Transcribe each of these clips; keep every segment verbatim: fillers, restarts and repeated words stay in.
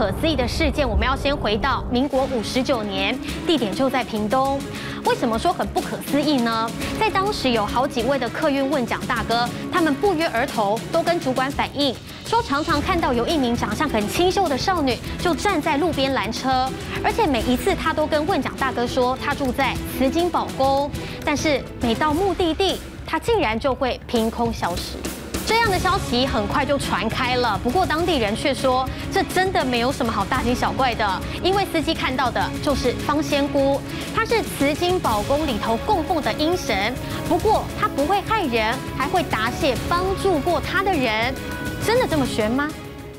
可思议的事件，我们要先回到民国五十九年，地点就在屏东。为什么说很不可思议呢？在当时有好几位的客运问奖大哥，他们不约而同都跟主管反映，说常常看到有一名长相很清秀的少女就站在路边拦车，而且每一次他都跟问奖大哥说他住在慈金宝宫，但是每到目的地，他竟然就会凭空消失。这样的消息很快就传开了，不过当地人却说，这真的没有什么好大惊小怪的，因为司机看到的就是方仙姑，她是慈金宝宫里头供奉的阴神，不过她不会害人，还会答谢帮助过她的人，真的这么玄吗？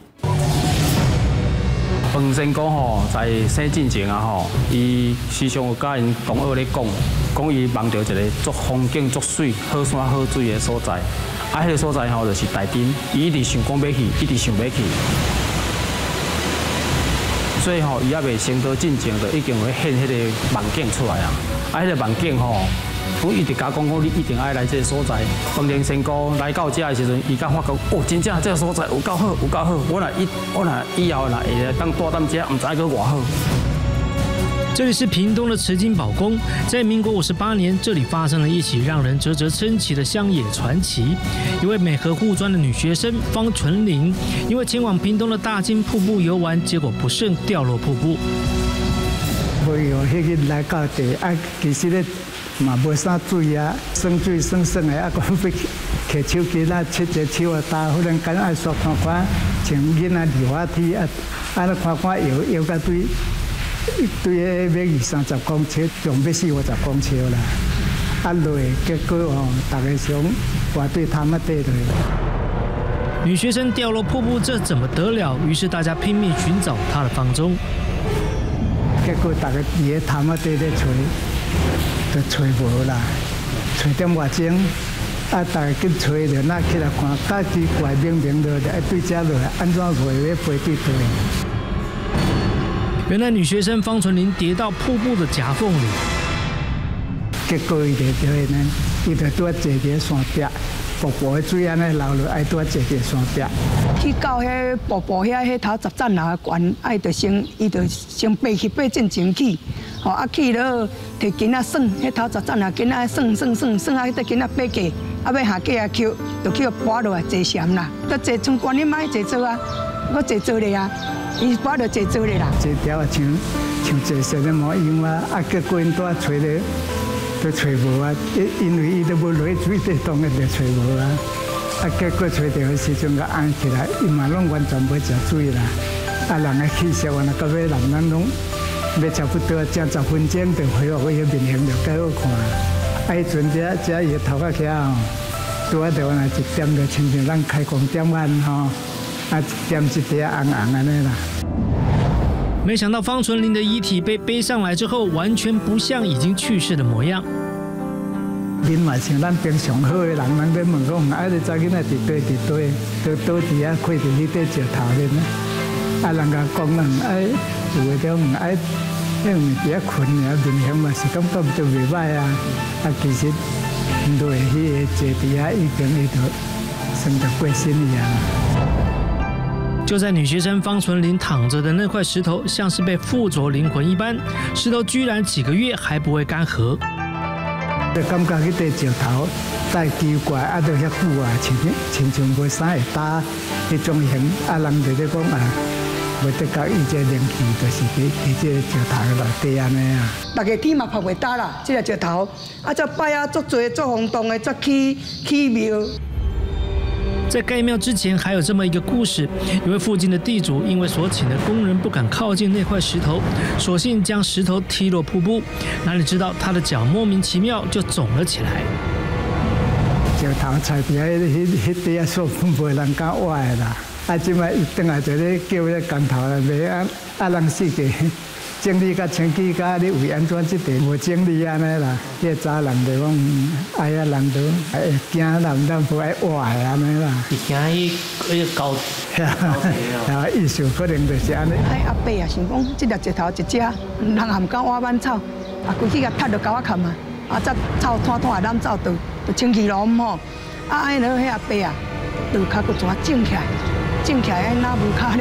方仙姑吼，在生进前啊吼，伊时常有甲因同学咧讲，讲伊梦到一个足风景、足水、好山好水的所在。啊，迄个所在吼，就是台顶，伊一直想讲要去，一直想要去，所以吼，伊还未升到进前，就已经会现迄个梦境出来啊。啊，迄个梦境吼，我一直甲讲讲，你一定爱来这个所在。方仙仙姑来到这的时阵，伊才发觉，哦，真正这个所在有够好，有够好。我若以我若以后若会来当住踮这，唔知个偌好。 这里是屏东的慈金宝宫，在民国五十八年，这里发生了一起让人啧啧称奇的乡野传奇。一位美和护专的女学生方纯玲，因为前往屏东的大金瀑布游玩，结果不慎掉落瀑布。 没有迄个来到地啊，其实咧嘛无啥水啊，酸水酸酸的啊，讲要摕手机啦，切一手啊，打忽然间爱刷看看，像囡仔溜滑梯啊，啊，咧看看游游到对。一堆要二三十公尺，仲要四五十公尺啦。啊落，结果哦，大家想话对他们对对。 女学生掉落瀑布，这怎么得了？于是大家拼命寻找她的芳踪。 结果大家伫个他们对咧找，都找无啦，找点外钟。啊，大家去找着，那起来看，假奇怪，明明落来对遮落来，安怎会要飞对对？ 原来女学生方纯玲跌到瀑布的夹缝里， 结果伊就就呢，伊就拄啊坐伫山壁，瀑布的水安尼流落，爱拄啊坐伫山壁。 去到迄瀑布遐，迄头十层楼悬，爱就先，伊就先爬去爬正前去，吼啊去了，摕筋仔算，迄头十层楼筋仔算算算算啊，迄个筋仔爬过，啊要下架啊扣，就去跋落来坐禅啦，都坐从观音买坐做啊，我坐做咧啊。伊把就坐做咧啦， 这条啊像像坐实的模样啊，啊结果因都找咧，都找无啊，因因为伊都无落水地当然就找无啊，啊结果找到的时阵个按起来，伊嘛拢完全袂食水啦，啊人的气息完了，到尾人咱拢要差不多正十分钟就恢复伊面型就介好看，啊迄阵遮遮伊头壳遐吼，拄啊就完了一点就亲像咱开光点完吼。啊，一点一点红红安尼啦。 没想到方纯玲的遗体被背上来之后，完全不像已经去世的模样。 恁嘛像咱平常好的人，人咧问讲，啊，你查囡仔伫倒伫倒，都倒伫啊，跪伫迄块石头咧呢。啊，人家讲人爱有诶种唔爱，迄唔伫啊困啊，面型嘛是感觉就袂歹啊。啊，其实落迄个坐伫啊，已经伊就算着过身去啊。 就在女学生方纯玲躺着的那块石头，像是被附着灵魂一般，石头居然几个月还不会干涸。 就感觉迄块石头太奇怪，啊，都遐久啊，亲亲像无啥会打迄种形，啊，人就咧讲啊，袂得讲伊这灵气，就是伫伫这石头内底安尼啊。 大家天嘛拍袂打啦，这个石头，啊，这摆啊，足多足轰动的，则起起庙。 在盖庙之前，还有这么一个故事：因为附近的地主因为所请的工人不敢靠近那块石头，索性将石头踢落瀑布。哪里知道他的脚莫名其妙就肿了起来。 石头菜底下迄迄底啊，所袂人敢挖的啦。啊，即摆伊转来就咧叫迄工头来卖啊，啊人世界。整理甲清洁甲你为安怎即地无整理安尼啦？迄早人就讲，哎呀人都会惊人，咱不爱活的安尼啦。 是惊伊迄个高， 啊，意思可能就是安尼。 哎阿伯啊，想讲即粒石头一只，人也唔敢挖挽草，啊，规去甲踢落沟仔坎啊，啊，则草拖拖咱走倒，就清气咯吼。啊，安尼迄阿伯啊，就脚骨全整起来，整起来那无脚咧。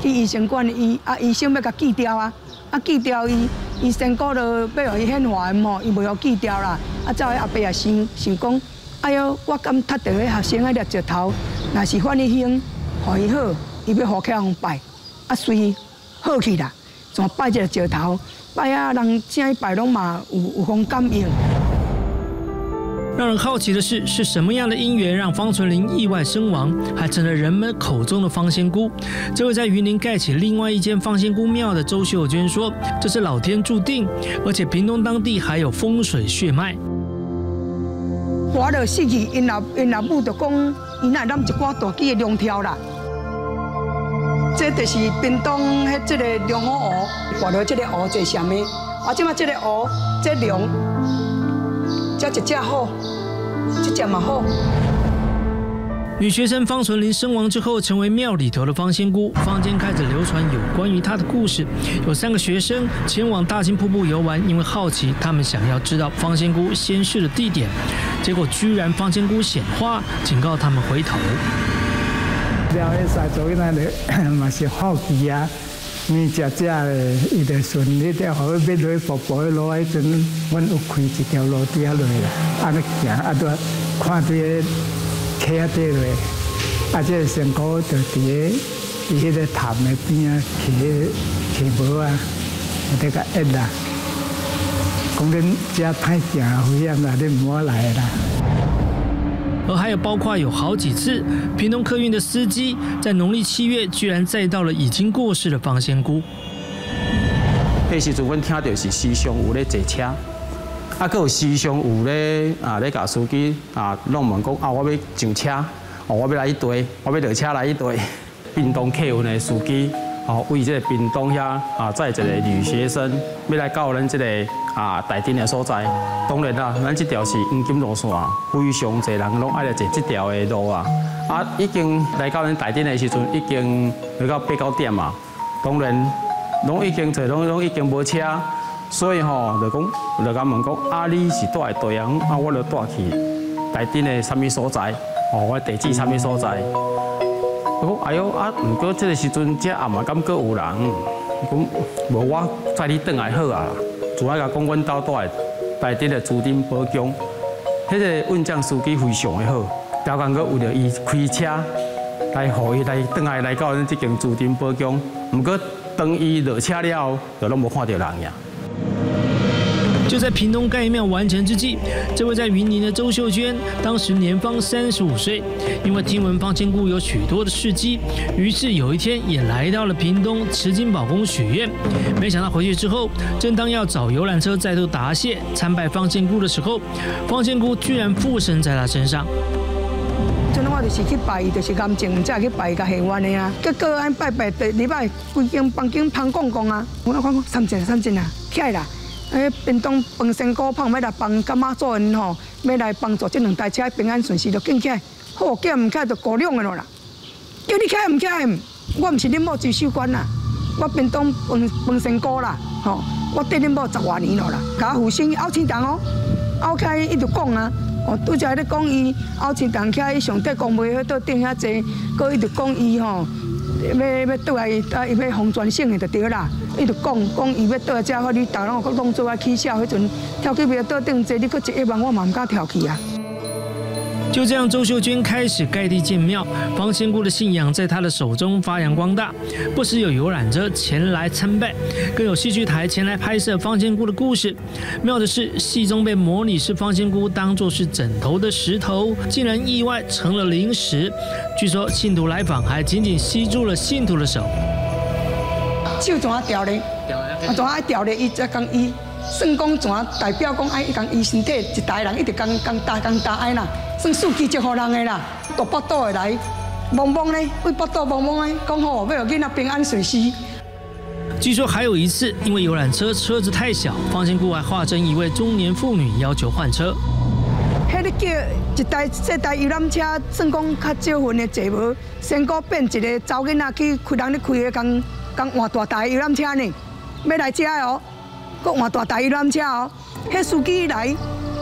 去医生馆伊啊医生要甲锯掉啊，啊锯掉伊，伊身高就要互伊显化吼，伊袂互锯掉啦。啊，走去后壁也想想讲，哎哟，我敢踢着迄学生迄粒石头，若是反伊兴，互伊好，伊要好起来互拜，啊随好去啦，全拜一个石头，拜啊人正伊拜拢嘛有有风感应。 让人好奇的是，是什么样的因缘让方存林意外身亡，还成了人们口中的方仙姑？这位在云林盖起另外一间方仙姑庙的周秀娟说：“这是老天注定，而且屏东当地还有风水血脉。 活了死去，因老因老母就讲，伊若揽一寡大鸡的龙条啦。这就是屏东迄这个龙虎湖，活了这个湖做啥物？啊，即马这个湖，这龙。 这一只好，这只嘛好。 女学生方存林身亡之后，成为庙里头的方仙姑，坊间开始流传有关于她的故事。有三个学生前往大金瀑布游玩，因为好奇，他们想要知道方仙姑仙逝的地点，结果居然方仙姑显化，警告他们回头。 了，迄三组囡仔嘛是好奇啊。 伊食食咧，伊就顺迄条河要落瀑布迄路迄阵，阮有开一条路底下落啦，安尼行，啊，拄看到个溪仔底落，啊，这个身躯就伫个伫迄个潭的边啊，起迄起无啊，有得甲压啦。讲恁遮歹行，危险啦，恁唔好来啦。 而还有包括有好几次，屏东客运的司机在农历七月居然载到了已经过世的方仙姑。 迄时阵，阮听到是时常有咧坐车，啊，佮有时常有咧啊咧甲司机啊拢问讲啊，我要上车，哦，我要来一队，我要落车来一队。屏东客运的司机，哦，为这个屏东遐啊载一个女学生，要来到咱这个啊台顶的所在。 当然啦，咱这条是黄金路线，非常侪人拢爱来坐这条的路啊。啊，已经来到咱台顶的时阵，已经来到八九点嘛。当然，拢已经坐，拢拢已经无车，所以吼，就讲，就甲问讲，啊，你是住在地啊？啊，我就住去台顶的什么所在？哦，我地址什么所在？我讲，哎呦啊，不过这个时阵，这暗嘛敢阁有人？讲无我载你转来好啊。主要甲讲，阮兜住的。 台顶的朱丁宝宫，迄个运将司机非常的好，调工阁为了伊开车来，互伊来转来来到咱这间朱丁宝宫。毋过当伊落车了后，就拢无看到人呀。 就在屏东盖庙完成之际，这位在云林的周秀娟，当时年方三十五岁，因为听闻方仙姑有许多的事迹，于是有一天也来到了屏东慈金宝宫许愿。没想到回去之后，正当要找游览车再度答谢参拜方仙姑的时候，方仙姑居然附身在他身上。 阵我就是去拜伊，就是感情，唔才去拜甲下愿的啊。结果安拜拜第礼拜，规间房间芳公公啊，我看讲三进三进啊，起来啦！诶，屏东饭仙姑胖要来帮干妈做人吼，要来帮助这两台车平安顺遂，就紧起来。好，叫唔起来就高亮的咯啦。叫你起来唔起来，我唔是恁某追手官啦，我屏东饭饭仙姑啦，吼，我对恁某十外年咯啦。甲父亲拗青蛋哦，拗起伊就讲啊。 哦，拄则咧讲伊后青蛋徛伊上帝公庙迄桌顶遐坐，佮伊就讲伊吼要要倒来啊，伊要封全省的就对啦。伊就讲讲伊要倒来遮，我你逐人拢拢做啊起笑，迄阵跳去庙桌顶坐，你佮一一万，我嘛唔敢跳去啊。 就这样，周秀娟开始盖地建庙，方仙姑的信仰在她的手中发扬光大。不时有游览车前来参拜，更有戏剧台前来拍摄方仙姑的故事。妙的是，戏中被模拟是方仙姑当作是枕头的石头，竟然意外成了灵石。据说信徒来访还紧紧吸住了信徒的手。 手怎啊掉咧？啊，怎啊掉咧？伊才讲伊。 算讲怎代表讲爱讲伊身体一代人一直讲讲大讲大爱啦，算数奇迹互人的啦，大腹肚的来，懵懵咧，为腹肚懵懵咧，讲好要囡仔平安顺遂。 据说还有一次，因为游览车车子太小，方仙姑还化身一位中年妇女，要求换车。 迄个叫一台这台游览车，算讲较少份的坐无，先个变一个查囡仔去开人咧开的共共换大台游览车呢，要来遮哦。 搁换大台游览车哦，迄司机来，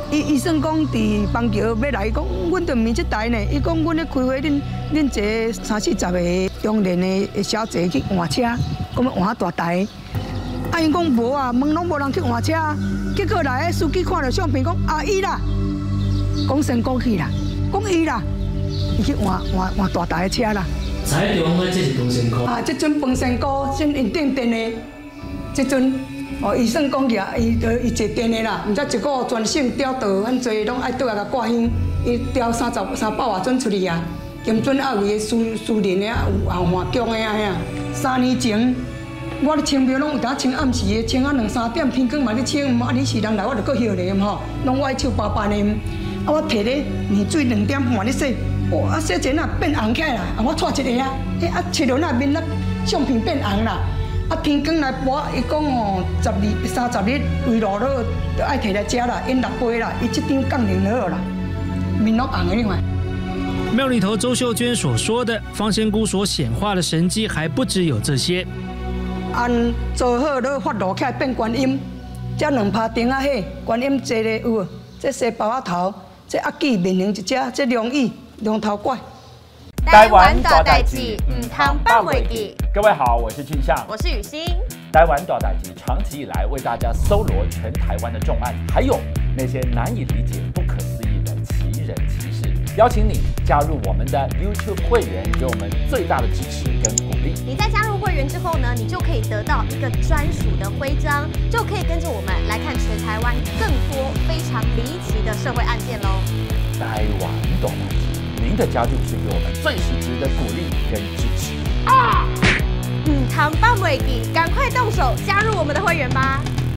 伊医生讲伫邦桥要来，讲阮着毋是即台呢。伊讲阮咧开会，恁恁一个三四十个中年的小姐去换车，讲要换大台。啊，因讲无啊，问拢无人去换车。结果来个司机看到相片，讲啊伊啦，讲成功去啦，讲伊啦，伊去换换换大台的车啦。 才地方讲这是彭先科。 啊，即阵彭先科先因定电的，即阵。 哦，医生讲起，伊就伊坐电的啦，毋知一个全省调倒，很侪拢爱倒来甲挂香，伊调三十三百外尊出去啊。金准还有伊私私人的，有后换强的啊呀。三年前，我咧清庙拢有当清暗时的，清啊两三点，天光嘛咧清，啊你是人来我就搁歇咧吼，拢我爱手包办的。啊，我摕咧面水两点半咧洗，哇，啊洗一下变红起来啦，啊我带一个啊，迄啊切落那面那相片变红啦。 啊，天光来播，伊讲哦，十二、三十日围路了，就爱摕来食啦，因六杯啦，伊即张杠铃好啦，面拢红的你看。 庙里头周秀娟所说的方仙姑所显化的神迹还不只有这些。 按做好了发落起来变观音，这两拍钉啊，迄观音坐咧有，这西包仔头，这阿姊面型一只，这龙椅龙头怪。 台湾大代志，唔通放袂记。各位好，我是俊相， 我是雨欣。 台湾大代志长期以来为大家搜罗全台湾的重案，还有那些难以理解、不可思议的奇人奇事，邀请你加入我们的 YouTube 会员，给我们最大的支持跟鼓励。 你在加入会员之后呢，你就可以得到一个专属的徽章，就可以跟着我们来看全台湾更多非常离奇的社会案件喽。 台湾大代志。 您的加入是给我们最实质的鼓励跟支持啊！ 唔通放袂记，赶快动手加入我们的会员吧！